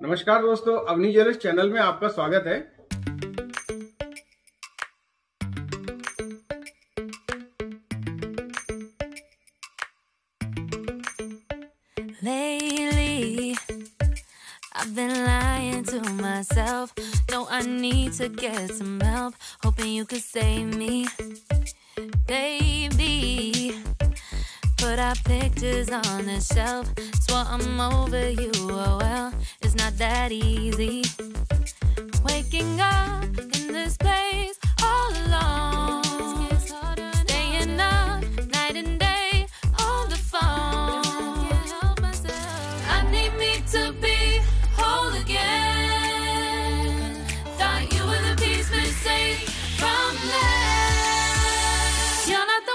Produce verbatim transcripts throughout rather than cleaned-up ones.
नमस्कार दोस्तों, Avani jewellers channel में आपका स्वागत है। Lately, I've been lying to myself. No, I need to get some help. Hoping you could save me, baby. Put our pictures on the shelf. Swore I'm over you, oh well, it's not that easy. Waking up in this place all alone, staying up night and day on the phone. I need me to be whole again. Thought you were the piece missing from left. You're not the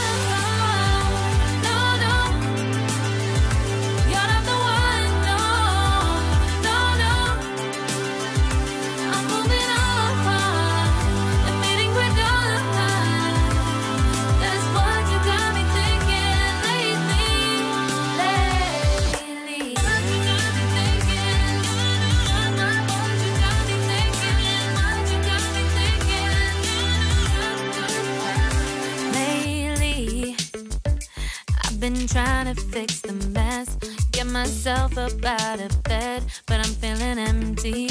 been trying to fix the mess, get myself up out of bed, but I'm feeling empty.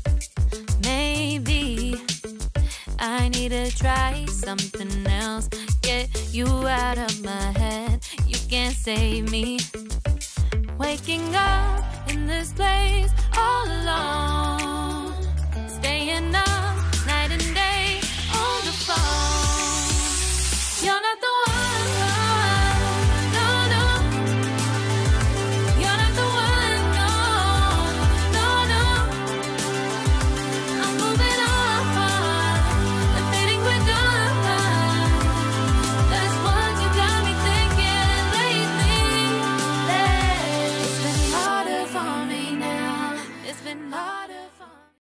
Maybe I need to try something else, get you out of my head. You can't save me. Waking up in this place all alone, staying up